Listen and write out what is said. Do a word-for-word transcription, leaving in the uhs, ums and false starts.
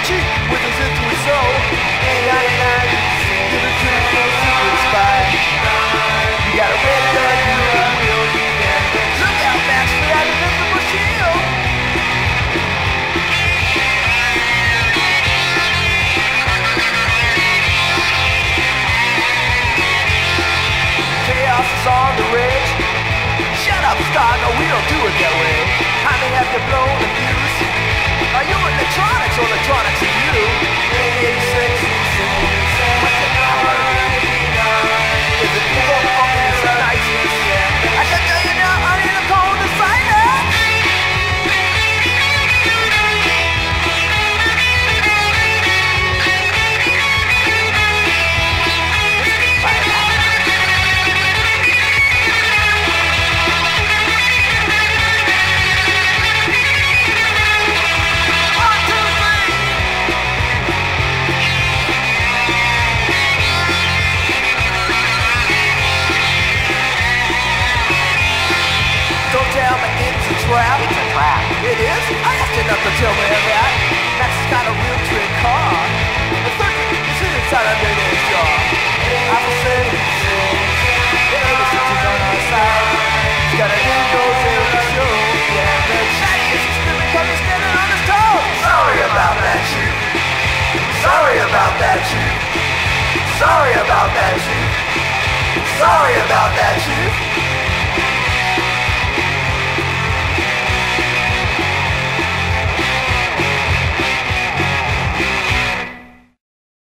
cheat with his into his soul. ninety-nine percent you're the criminal secret spy. You got a red gun, you're a real man. Look out, Max, for that invisible shield. Chaos is on the ridge. Shut up, Star, no, we don't do it that way. How many have you blown the fuse? Are you electronics or electronics are you? eighty-six, what's the number? Is it evil or is it niceness? I can tell you now, I need a cold designer. Trap. It's a trap. It is? I asked you not to tell me that. That's got a real trick car. The third is inside under his jaw. I was